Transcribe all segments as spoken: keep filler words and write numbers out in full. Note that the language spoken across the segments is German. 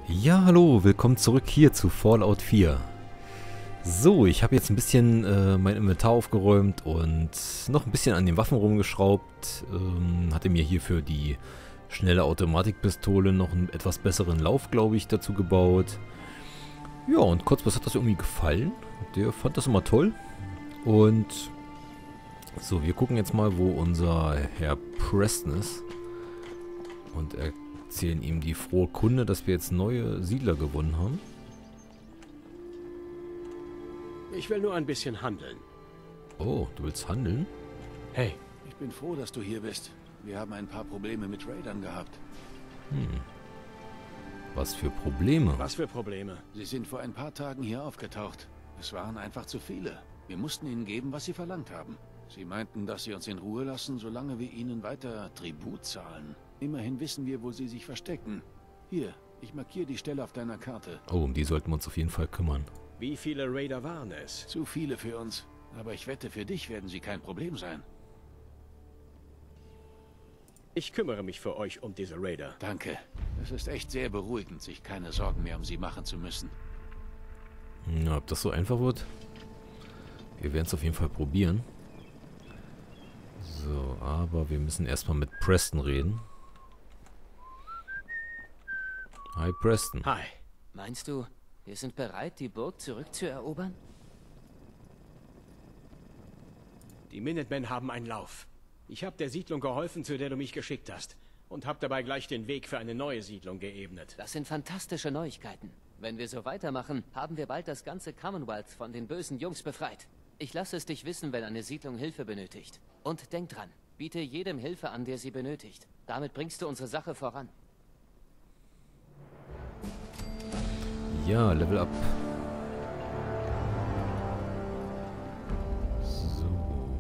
Ja, hallo, willkommen zurück hier zu Fallout vier. So, ich habe jetzt ein bisschen äh, mein Inventar aufgeräumt und noch ein bisschen an den Waffen rumgeschraubt. Ähm, hatte mir hier für die schnelle Automatikpistole noch einen etwas besseren Lauf, glaube ich, dazu gebaut. Ja, und Kurzpass hat das irgendwie gefallen. Der fand das immer toll. Und so, wir gucken jetzt mal, wo unser Herr Preston ist. Und erzählen ihm die frohe Kunde, dass wir jetzt neue Siedler gewonnen haben. Ich will nur ein bisschen handeln. Oh, du willst handeln? Hey. Ich bin froh, dass du hier bist. Wir haben ein paar Probleme mit Raidern gehabt. Hm. Was für Probleme? Was für Probleme? Sie sind vor ein paar Tagen hier aufgetaucht. Es waren einfach zu viele. Wir mussten ihnen geben, was sie verlangt haben. Sie meinten, dass sie uns in Ruhe lassen, solange wir ihnen weiter Tribut zahlen. Immerhin wissen wir, wo sie sich verstecken. Hier, ich markiere die Stelle auf deiner Karte. Oh, um die sollten wir uns auf jeden Fall kümmern. Wie viele Raider waren es? Zu viele für uns. Aber ich wette, für dich werden sie kein Problem sein. Ich kümmere mich für euch um diese Raider. Danke. Es ist echt sehr beruhigend, sich keine Sorgen mehr um sie machen zu müssen. Na, ob das so einfach wird? Wir werden es auf jeden Fall probieren. So, aber wir müssen erstmal mit Preston reden. Hi, Preston. Hi. Meinst du, wir sind bereit, die Burg zurückzuerobern? Die Minutemen haben einen Lauf. Ich habe der Siedlung geholfen, zu der du mich geschickt hast. Und habe dabei gleich den Weg für eine neue Siedlung geebnet. Das sind fantastische Neuigkeiten. Wenn wir so weitermachen, haben wir bald das ganze Commonwealth von den bösen Jungs befreit. Ich lasse es dich wissen, wenn eine Siedlung Hilfe benötigt. Und denk dran, biete jedem Hilfe an, der sie benötigt. Damit bringst du unsere Sache voran. Ja, Level up. So.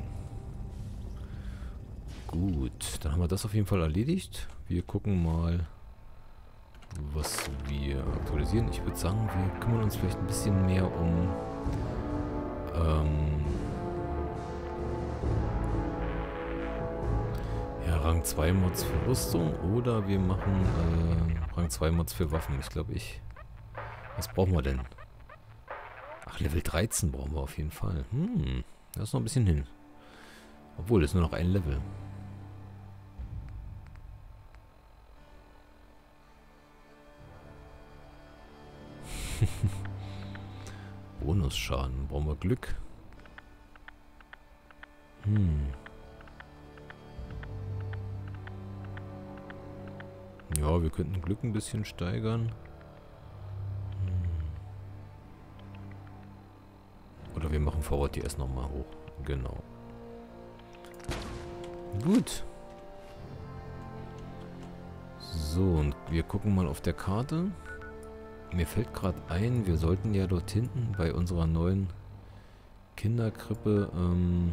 Gut, dann haben wir das auf jeden Fall erledigt. Wir gucken mal, was wir aktualisieren. Ich würde sagen, wir kümmern uns vielleicht ein bisschen mehr um ähm, ja, Rang zwei Mods für Rüstung oder wir machen äh, Rang zwei Mods für Waffen. Ich glaube, ich... Was brauchen wir denn? Ach, Level dreizehn brauchen wir auf jeden Fall. Hm, das ist noch ein bisschen hin. Obwohl, das ist nur noch ein Level. Bonusschaden. Brauchen wir Glück? Hm. Ja, wir könnten Glück ein bisschen steigern. Oder wir machen V O T S nochmal hoch. Genau. Gut. So, und wir gucken mal auf der Karte. Mir fällt gerade ein, wir sollten ja dort hinten bei unserer neuen Kinderkrippe, ähm,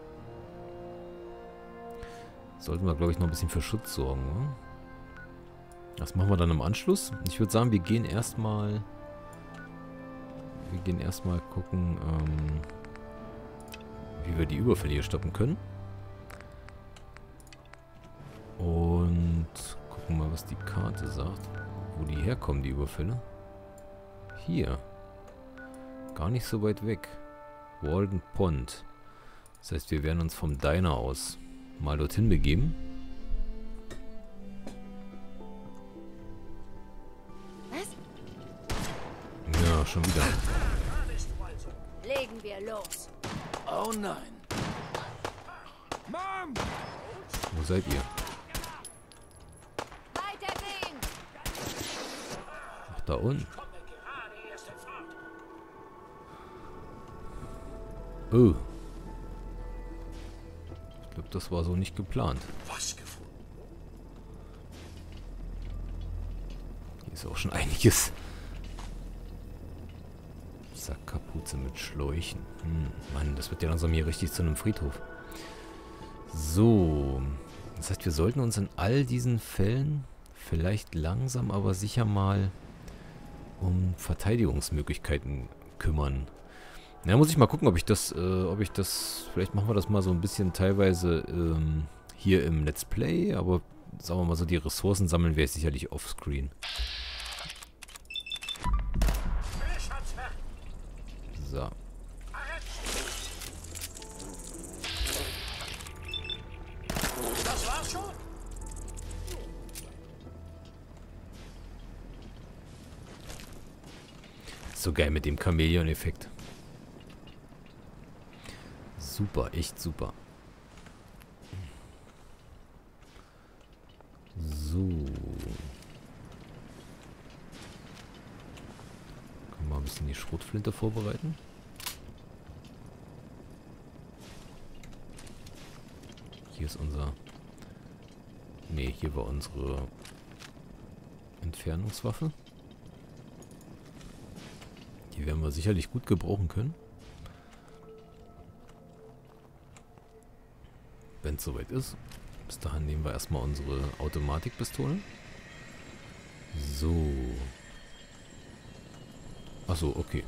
sollten wir, glaube ich, noch ein bisschen für Schutz sorgen. Ne? Das machen wir dann im Anschluss. Ich würde sagen, wir gehen erstmal... Wir gehen erstmal gucken, ähm, wie wir die Überfälle hier stoppen können. Und gucken mal, was die Karte sagt. Wo die herkommen, die Überfälle. Hier. Gar nicht so weit weg. Walden Pond. Das heißt, wir werden uns vom Diner aus mal dorthin begeben. Ja, schon wieder. Legen wir los. Oh nein. Mom! Wo seid ihr? Weitergehen! Ach, da unten. Oh. Ich glaube, das war so nicht geplant. Was gefunden? Hier ist auch schon einiges. Sackkapuze mit Schläuchen. Hm, Mann, das wird ja langsam hier richtig zu einem Friedhof. So. Das heißt, wir sollten uns in all diesen Fällen vielleicht langsam, aber sicher mal um Verteidigungsmöglichkeiten kümmern. Na, muss ich mal gucken, ob ich das, äh, ob ich das, vielleicht machen wir das mal so ein bisschen teilweise ähm, hier im Let's Play, aber sagen wir mal so, die Ressourcen sammeln wir sicherlich offscreen. So. Das war's schon? So geil mit dem Chamäleon-Effekt. Super, echt super. So. Können wir mal ein bisschen die Schrotflinte vorbereiten. Hier ist unser... Ne, hier war unsere Entfernungswaffe. Die werden wir sicherlich gut gebrauchen können. Wenn es soweit ist. Bis dahin nehmen wir erstmal unsere Automatikpistolen. So. Achso, okay.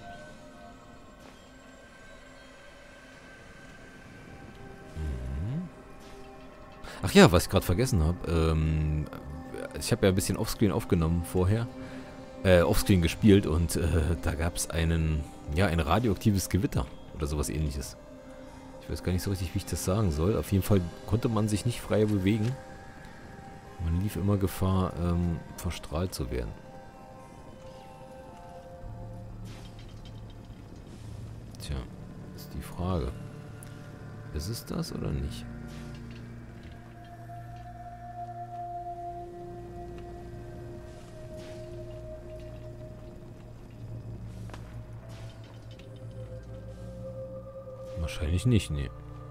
Mhm. Ach ja, was ich gerade vergessen habe. Ähm, ich habe ja ein bisschen Offscreen aufgenommen vorher. Äh, Offscreen gespielt und äh, da gab es einen, ja, ein radioaktives Gewitter oder sowas ähnliches. Ich weiß gar nicht so richtig, wie ich das sagen soll. Auf jeden Fall konnte man sich nicht frei bewegen. Man lief immer Gefahr, ähm, verstrahlt zu werden. Tja, ist die Frage. Ist es das oder nicht? Wahrscheinlich nicht, nee.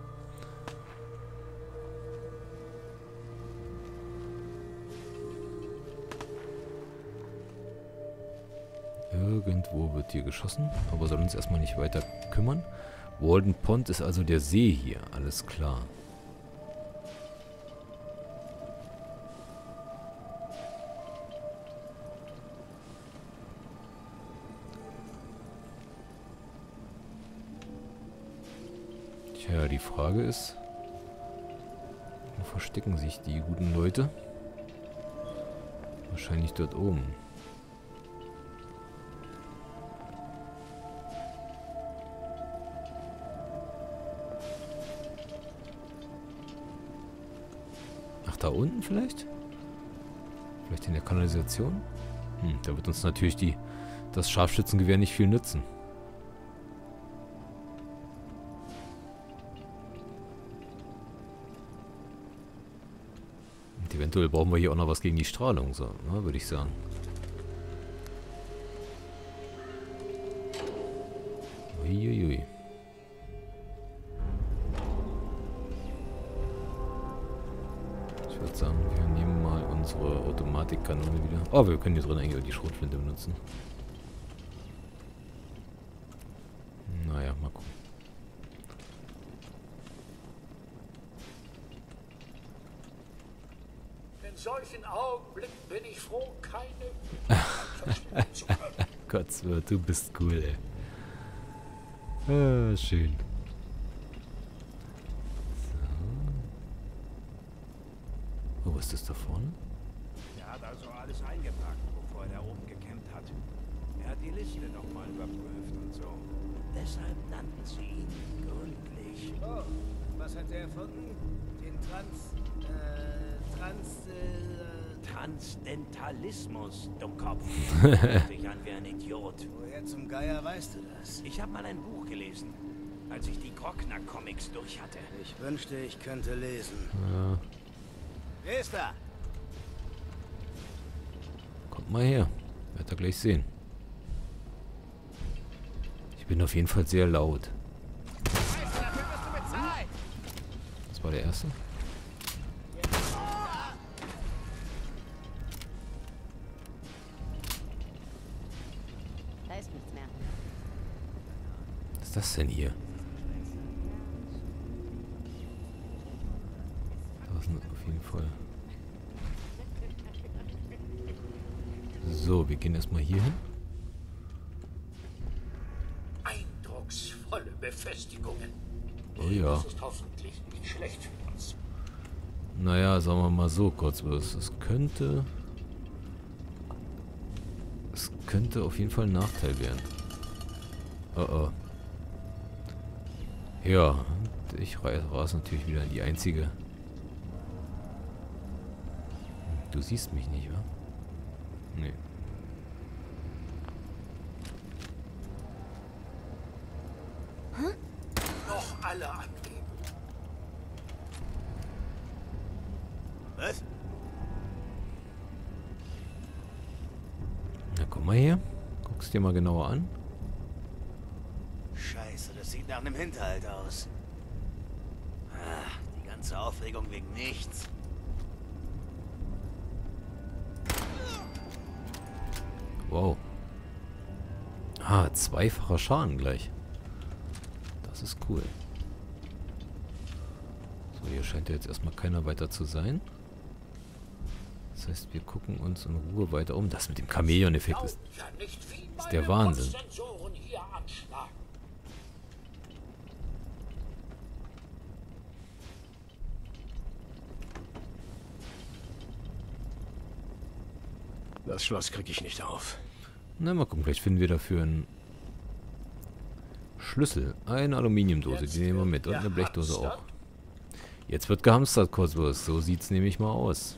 Irgendwo wird hier geschossen, aber soll uns erstmal nicht weiter kümmern. Walden Pond ist also der See hier, alles klar. Tja, die Frage ist, wo verstecken sich die guten Leute? Wahrscheinlich dort oben. Ach, da unten vielleicht? Vielleicht in der Kanalisation? Hm, da wird uns natürlich die, das Scharfschützengewehr nicht viel nützen. Eventuell brauchen wir hier auch noch was gegen die Strahlung, so, ne, würde ich sagen. Uiuiui. Ich würde sagen, wir nehmen mal unsere Automatikkanone wieder. Oh, wir können hier drin eigentlich auch die Schrotflinte benutzen. Naja, mal gucken. In solchen Augenblicken bin ich froh, keine verstehen zu können. Gottswirt, du bist cool, ey. Ah, schön. So. Oh, was ist das da vorne? Er hat also alles eingepackt, bevor er da oben gecampt hat. Er hat die Liste nochmal überprüft und so. Deshalb nannten sie ihn gründlich. Oh, was hat er erfunden? Den Trans... äh... Trans... äh... Transdentalismus, Dummkopf. Hört dich an wie ein Idiot. Woher zum Geier weißt du das? Ich habe mal ein Buch gelesen, als ich die Grockner-Comics durch hatte. Ich wünschte, ich könnte lesen. Ja. Wer ist da? Kommt mal her. Werdet ihr gleich sehen. Ich bin auf jeden Fall sehr laut. Das war der erste. Da ist nichts mehr. Was ist das denn hier? Da ist auf jeden Fall. So, wir gehen erstmal hier hin. Eindrucksvolle Befestigungen. Oh ja. Das ist hoffentlich nicht schlecht für uns. Naja, sagen wir mal so kurz. Es könnte... Es könnte auf jeden Fall ein Nachteil werden. Oh oh. Ja, ich rase natürlich wieder in die einzige. Du siehst mich nicht, wa? Nee. Noch alle angeben. Was? Na, komm mal her. Guck's dir mal genauer an. Scheiße, das sieht nach einem Hinterhalt aus. Ah, die ganze Aufregung wegen nichts. Wow. Ah, zweifacher Schaden gleich. Das ist cool. So, hier scheint ja jetzt erstmal keiner weiter zu sein. Das heißt, wir gucken uns in Ruhe weiter um. Das mit dem Chamäleon-Effekt ist, ist der Wahnsinn. Das Schloss kriege ich nicht auf. Na, mal gucken. Vielleicht finden wir dafür einen Schlüssel. Eine Aluminiumdose, die nehmen wir mit. Und eine Blechdose auch. Jetzt wird gehamstert, kurzlos. So sieht's nämlich mal aus.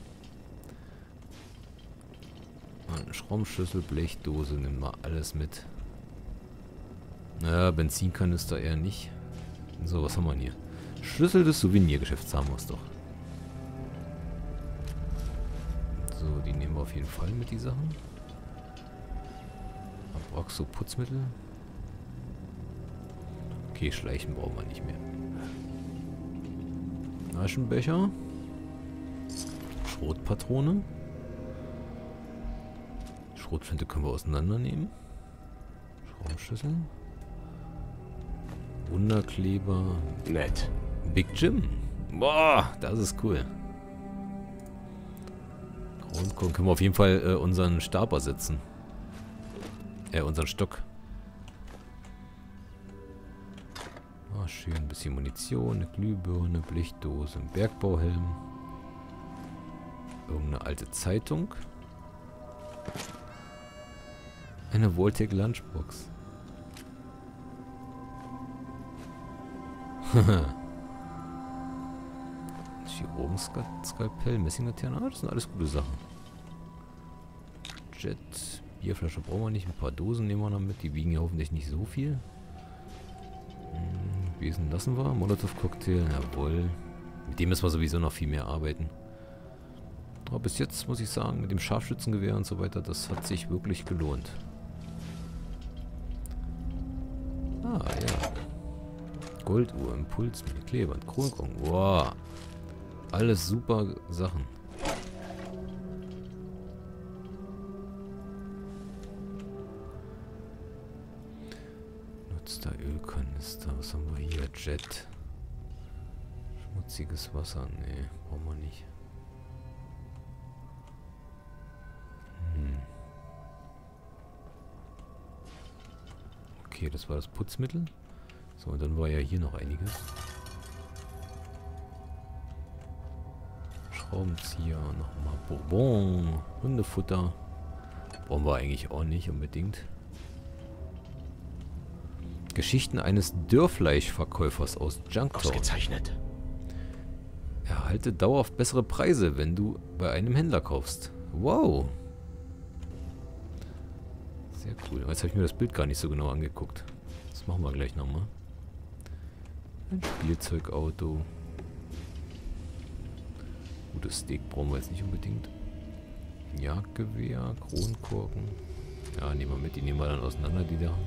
Ein Schraubenschlüssel, Blechdose, nehmen wir alles mit. Naja, Benzinkanister eher nicht. So, was haben wir denn hier? Schlüssel des Souvenirgeschäfts haben wir es doch. So, die nehmen wir auf jeden Fall mit, die Sachen. Abraxo Putzmittel. Okay, Schleichen brauchen wir nicht mehr. Aschenbecher. Schrotpatrone. Schrotflinte können wir auseinandernehmen. Schraubenschlüssel. Wunderkleber. Nett. Big Jim. Boah, das ist cool. Kronkorken können wir auf jeden Fall äh, unseren Stab ersetzen. Äh, unseren Stock. Ah, schön. Ein bisschen Munition, eine Glühbirne, Blechdose, ein Bergbauhelm. Irgendeine alte Zeitung. Eine Voltec Lunchbox. Chirurgenskalpell, Messinglaterne, ah, das sind alles gute Sachen. Jet, Bierflasche brauchen wir nicht, ein paar Dosen nehmen wir noch mit, die wiegen ja hoffentlich nicht so viel. Hm, Besen lassen wir, Molotov-Cocktail, jawohl. Mit dem müssen wir sowieso noch viel mehr arbeiten. Aber bis jetzt muss ich sagen, mit dem Scharfschützengewehr und so weiter, das hat sich wirklich gelohnt. Ah, ja. Golduhr, Impuls, mit Klebern, Kronkorken. Wow. Alles super Sachen. Nutzter Ölkanister. Was haben wir hier? Jet. Schmutziges Wasser. Nee, brauchen wir nicht. Hm. Okay, das war das Putzmittel. So, und dann war ja hier noch einiges. Schraubenzieher, nochmal Bourbon, Hundefutter. Brauchen wir eigentlich auch nicht unbedingt. Geschichten eines Dörrfleischverkäufers aus Junktown. Ausgezeichnet. Erhalte dauerhaft bessere Preise, wenn du bei einem Händler kaufst. Wow. Sehr cool. Jetzt habe ich mir das Bild gar nicht so genau angeguckt. Das machen wir gleich nochmal. Ein Spielzeugauto. Gutes Steak brauchen wir jetzt nicht unbedingt. Jagdgewehr, Kronkorken. Ja, nehmen wir mit. Die nehmen wir dann auseinander, die da.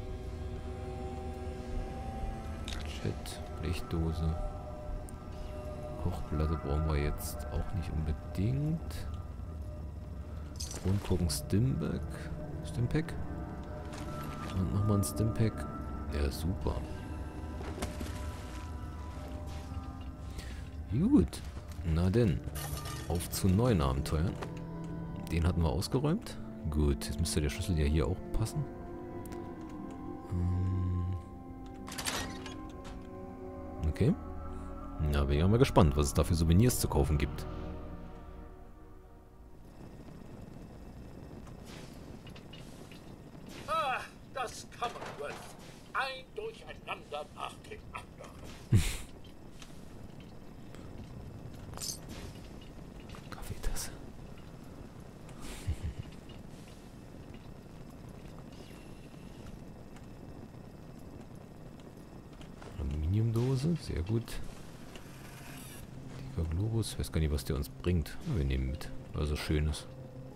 Chat, Blechdose. Kochplatte brauchen wir jetzt auch nicht unbedingt. Kronkorken, Stimpack. Stimpack. Und nochmal ein Stimpack. Ja, super. Gut. Na denn. Auf zu neuen Abenteuern. Den hatten wir ausgeräumt. Gut, jetzt müsste der Schlüssel ja hier auch passen. Okay. Na, bin ich ja mal gespannt, was es da für Souvenirs zu kaufen gibt. Ah, das Commonwealth. danach den anderen. Kaffeetasse. Aluminiumdose, sehr gut. Dicker Globus, ich weiß gar nicht, was der uns bringt. Wir nehmen mit, weil er so schön ist.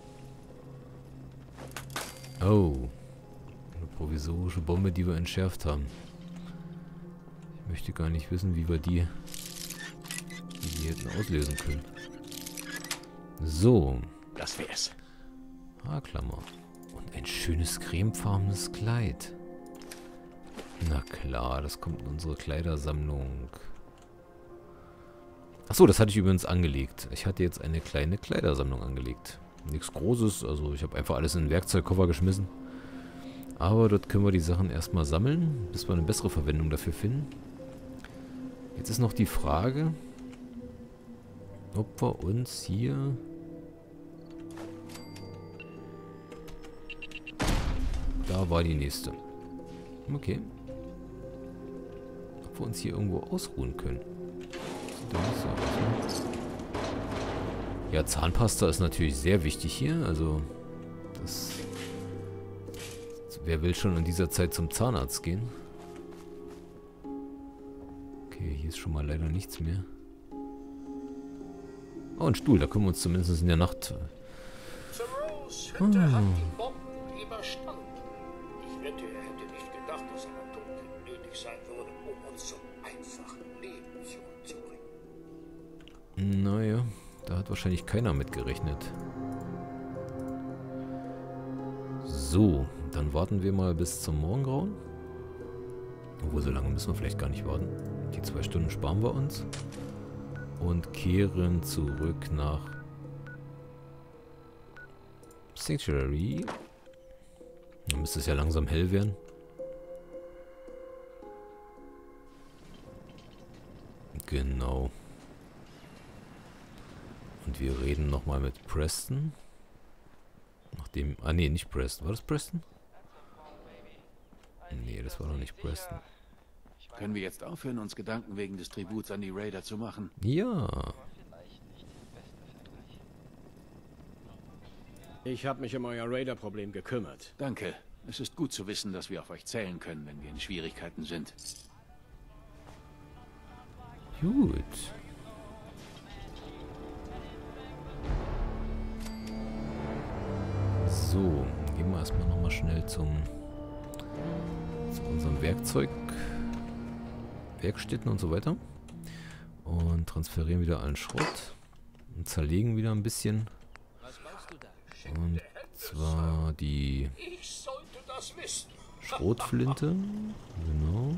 Oh. Eine provisorische Bombe, die wir entschärft haben. Ich möchte gar nicht wissen, wie wir die, wie die hätten auslösen können. So. Das wär's. Haarklammer. Und ein schönes cremefarbenes Kleid. Na klar, das kommt in unsere Kleidersammlung. Achso, das hatte ich übrigens angelegt. Ich hatte jetzt eine kleine Kleidersammlung angelegt. Nichts Großes, also ich habe einfach alles in den Werkzeugkoffer geschmissen. Aber dort können wir die Sachen erstmal sammeln, bis wir eine bessere Verwendung dafür finden. Jetzt ist noch die Frage, ob wir uns hier... Da war die nächste. Okay. Ob wir uns hier irgendwo ausruhen können. Sieht doch nicht so aus, ne? Ja, Zahnpasta ist natürlich sehr wichtig hier. Also, das... Wer will schon in dieser Zeit zum Zahnarzt gehen? Okay, hier ist schon mal leider nichts mehr. Oh, ein Stuhl. Da können wir uns zumindest in der Nacht... Thoreaus Hütte Ah. hat die Bomben überstanden. Ich wette, er hätte nicht gedacht, dass ein Atomkrieg nötig sein würde, um uns zum einfachen Leben zurückzubringen. Naja, da hat wahrscheinlich keiner mit gerechnet. So, dann warten wir mal bis zum Morgengrauen. Obwohl, so lange müssen wir vielleicht gar nicht warten. Die zwei Stunden sparen wir uns. Und kehren zurück nach Sanctuary. Dann müsste es ja langsam hell werden. Genau. Und wir reden nochmal mit Preston. Nachdem... Ah, nee, nicht Preston. War das Preston? Nee, das war doch nicht Preston. Können wir jetzt aufhören, uns Gedanken wegen des Tributs an die Raider zu machen? Ja. Ich habe mich um euer Raider-Problem gekümmert. Danke. Es ist gut zu wissen, dass wir auf euch zählen können, wenn wir in Schwierigkeiten sind. Gut. So, gehen wir erstmal nochmal schnell zum zu unserem Werkzeug, Werkstätten und so weiter. Und transferieren wieder allen Schrott. Und zerlegen wieder ein bisschen. Und zwar die Ich sollte das wissen. Schrotflinte. Genau.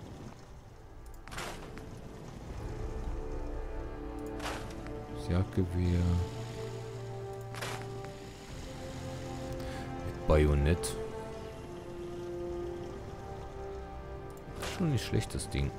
Das Jagdgewehr. Mit Bajonett. Schon nicht schlecht, das Ding.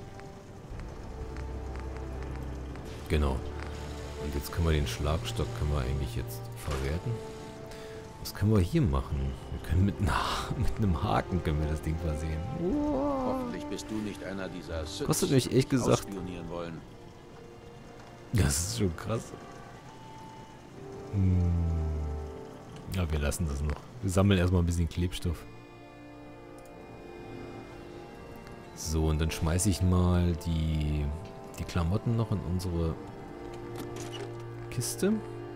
Genau. Und jetzt können wir den Schlagstock können wir eigentlich jetzt verwerten. Was können wir hier machen? Wir können mit, na, mit einem Haken können wir das Ding versehen. Wow. Hoffentlich bist du nicht einer dieser Siths, Kostet mich ehrlich die gesagt- ausspionieren wollen. Das ist schon krass. Hm. Ja, wir lassen das noch. Wir sammeln erstmal ein bisschen Klebstoff. So, und dann schmeiße ich mal die, die Klamotten noch in unsere Kiste.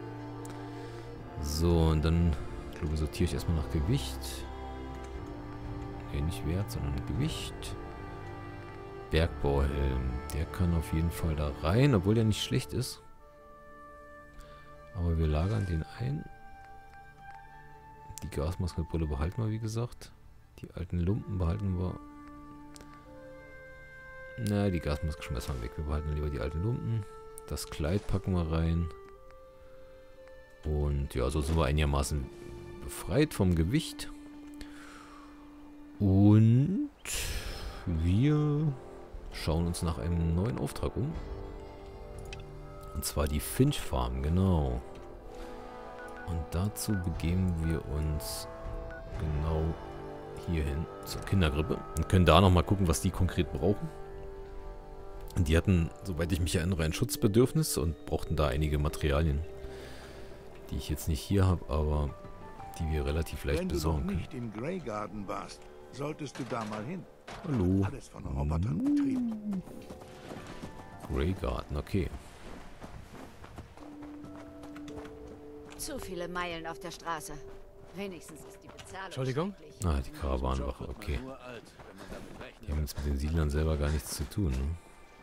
So, und dann, ich glaube, sortiere ich erstmal nach Gewicht. Ne, nicht Wert, sondern Gewicht. Bergbauhelm. Der kann auf jeden Fall da rein, obwohl der nicht schlecht ist. Aber wir lagern den ein. Die Gasmaskenbrille behalten wir, wie gesagt. Die alten Lumpen behalten wir. Na, die Gasmaske schmeißen wir weg. Wir behalten lieber die alten Lumpen. Das Kleid packen wir rein. Und ja, so sind wir einigermaßen befreit vom Gewicht. Und wir schauen uns nach einem neuen Auftrag um. Und zwar die Finch Farm, genau. Und dazu begeben wir uns genau hier hin zur Kindergrippe und können da nochmal gucken, was die konkret brauchen. Die hatten, soweit ich mich erinnere, ein Schutzbedürfnis und brauchten da einige Materialien, die ich jetzt nicht hier habe, aber die wir relativ leicht besorgen können. Wenn du noch nicht im Grey Garden warst, solltest du da mal hin. Hallo. Alles von Robotern betrieben. Grey Garden, okay. Zu viele Meilen auf der Straße. Wenigstens ist die Bezahlung. Entschuldigung? schrecklich. Ah, die Karawanenwache, okay. Nur alt, wenn man damit rechnet. Die haben jetzt mit den Siedlern selber gar nichts zu tun, ne?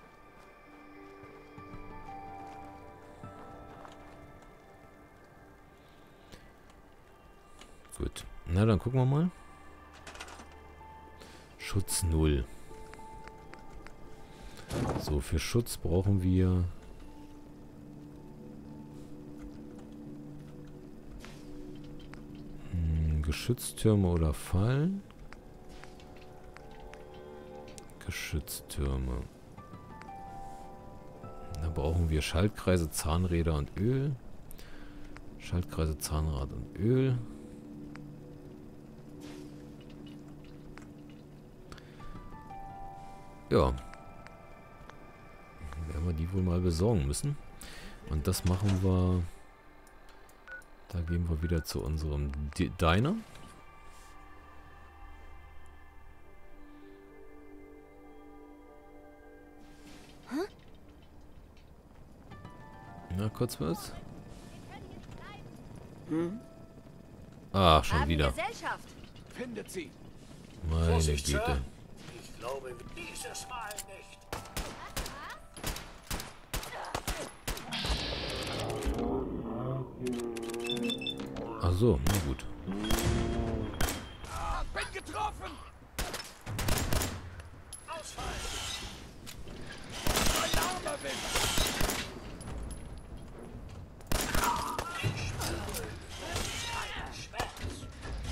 Gut. Na, dann gucken wir mal. Schutz null. So, für Schutz brauchen wir... Hm, Geschütztürme oder Fallen? Geschütztürme. Da brauchen wir Schaltkreise, Zahnräder und Öl. Schaltkreise, Zahnrad und Öl. Ja. Werden wir die wohl mal besorgen müssen. Und das machen wir... Da gehen wir wieder zu unserem D- Diner. Na, kurz was? Hm? Ah, schon Haben wieder. Gesellschaft. Findet sie! Meine Vorsicht, Güte. Sir. Ich glaube dieses Mal nicht. Ach so, na gut. Bin getroffen! Ausfall. Alarmwind! Schmerz.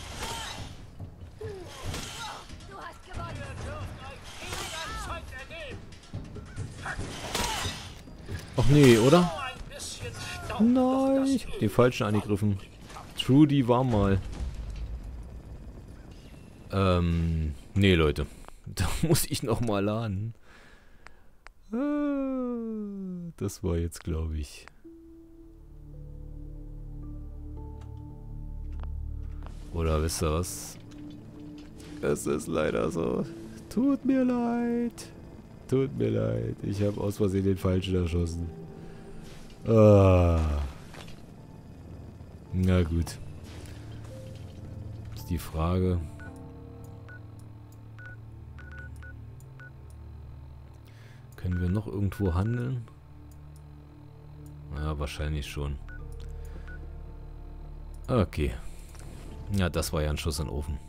Du hast gewonnen. Ihr dürft euch nie ein Zeug ergeben. Ach nee, oder? Nur ein bisschen Staub. Nein, ich hab den falschen angegriffen. Trudy war mal. Ähm, nee, Leute. Da muss ich noch mal laden. Ah, das war jetzt, glaube ich. Oder wisst ihr was? Es ist leider so. Tut mir leid. Tut mir leid. Ich habe aus Versehen den Falschen erschossen. Ah. Na gut. Ist die Frage. Können wir noch irgendwo handeln? Ja, wahrscheinlich schon. Okay. Ja, das war ja ein Schuss in den Ofen.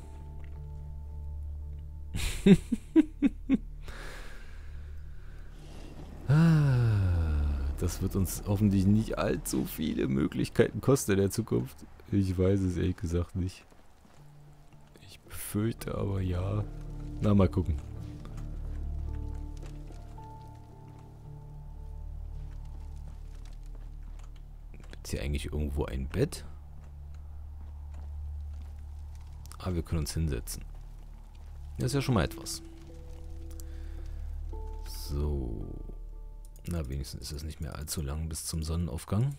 Das wird uns hoffentlich nicht allzu viele Möglichkeiten kosten in der Zukunft. Ich weiß es ehrlich gesagt nicht. Ich befürchte aber ja. Na, mal gucken. Gibt es hier eigentlich irgendwo ein Bett? Ah, wir können uns hinsetzen. Das ist ja schon mal etwas. So. Na, wenigstens ist es nicht mehr allzu lang bis zum Sonnenaufgang.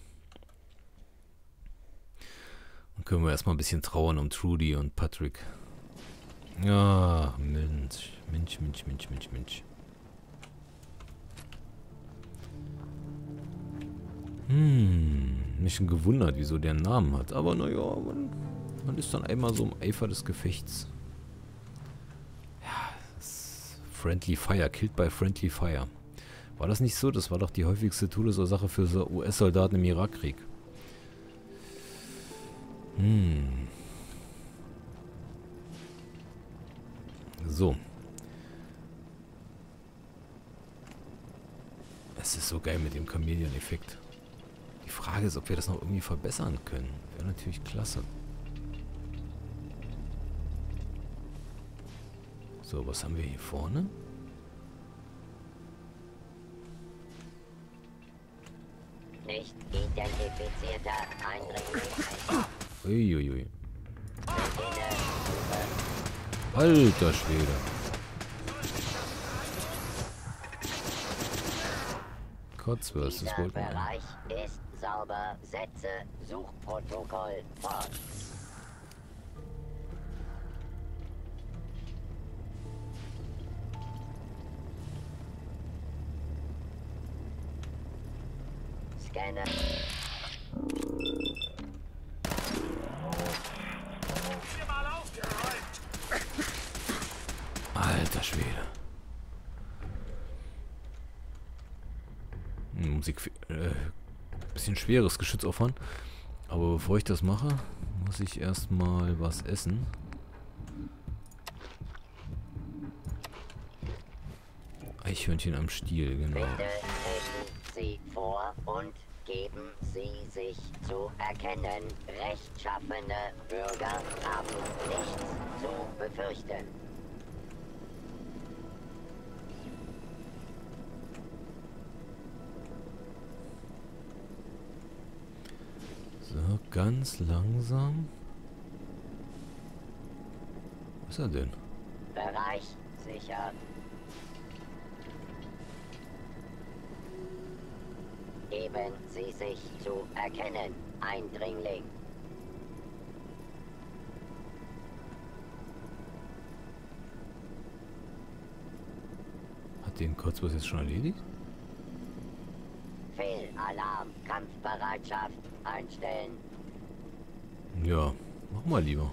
Dann können wir erstmal ein bisschen trauern um Trudy und Patrick. Ja, Mensch, Mensch, Mensch, Mensch, Mensch, Mensch. Hm, mich schon gewundert, wieso der einen Namen hat. Aber naja, man, man ist dann einmal so im Eifer des Gefechts. Ja, das Friendly Fire, killed by Friendly Fire. War das nicht so? Das war doch die häufigste Todesursache für so U S-Soldaten im Irakkrieg. Hm. So. Es ist so geil mit dem Chameleon-Effekt. Die Frage ist, ob wir das noch irgendwie verbessern können. Wäre natürlich klasse. So, was haben wir hier vorne? Nicht identifizierter Eindringling. Uiuiui. Alter Schwede. Kurzwürst, das wollten wir. Dieser Bereich ist sauber. Setze Suchprotokoll fort. Scanner. Alter Schwede. Musik, äh, bisschen schweres Geschütz auffahren. Aber bevor ich das mache, muss ich erstmal was essen. Eichhörnchen am Stiel, genau. Bitte treten Sie vor und geben Sie sich zu erkennen. Rechtschaffene Bürger haben nichts zu befürchten. So, ganz langsam. Was ist er denn? Bereich sicher. Geben Sie sich zu erkennen, Eindringling. Hat den Kurzbus jetzt schon erledigt? Fehlalarm, Kampfbereitschaft einstellen. Ja, mach mal lieber.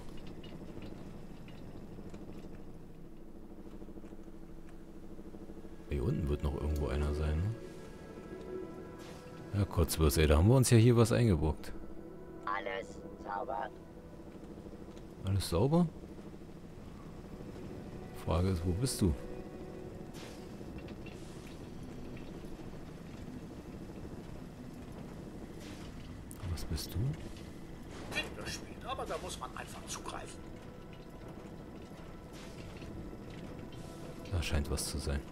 Hier unten wird noch irgendwo einer sein, ne? Ja, Kurzbus, ey, da haben wir uns ja hier was eingebrockt. Alles sauber. Alles sauber? Frage ist, wo bist du? Was bist du? Kinderspiel, aber da muss man einfach zugreifen. Da scheint was zu sein.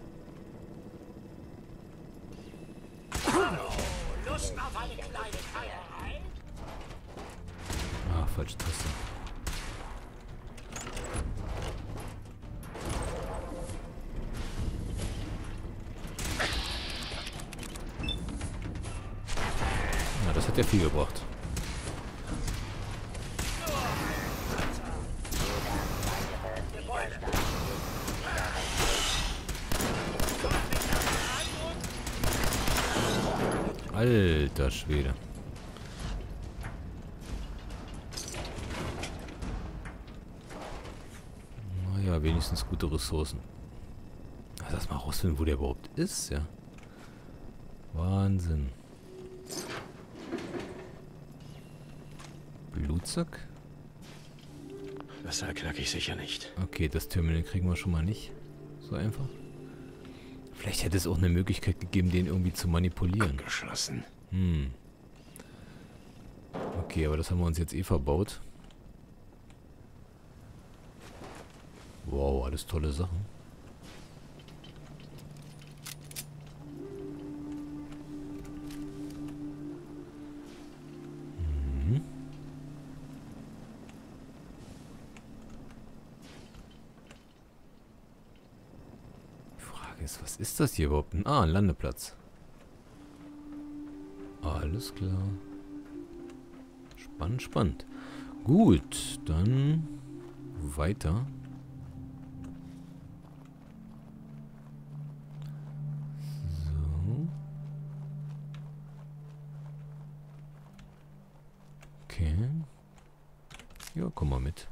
Lust auf eine kleine Feierei? Ah, falsche Taste. Na, das hat ja viel gebracht. Alter Schwede. Naja, wenigstens gute Ressourcen. Lass mal rausfinden, wo der überhaupt ist, ja. Wahnsinn. Blutsack? Das knacke ich sicher nicht. Okay, das Terminal kriegen wir schon mal nicht. So einfach. Vielleicht hätte es auch eine Möglichkeit gegeben, den irgendwie zu manipulieren. Geschlossen. Hm. Okay, aber das haben wir uns jetzt eh verbaut. Wow, alles tolle Sachen. Mhm. Ist, was ist das hier überhaupt? Ah, ein Landeplatz. Alles klar. Spannend, spannend. Gut, dann weiter. So. Okay. Ja, komm mal mit.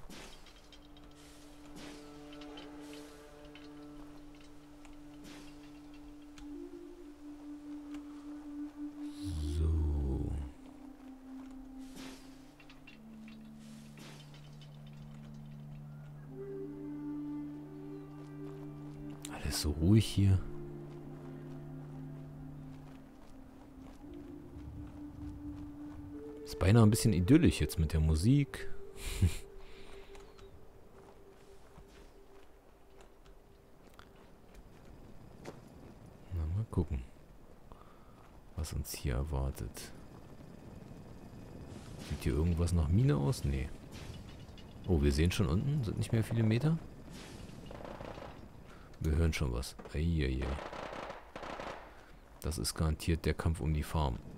So ruhig hier. Ist beinahe ein bisschen idyllisch jetzt mit der Musik. Na, mal gucken, was uns hier erwartet. Sieht hier irgendwas nach Mine aus? Nee. Oh, wir sehen schon unten, sind nicht mehr viele Meter. Wir hören schon was. Eieiei. Das ist garantiert der Kampf um die Farm.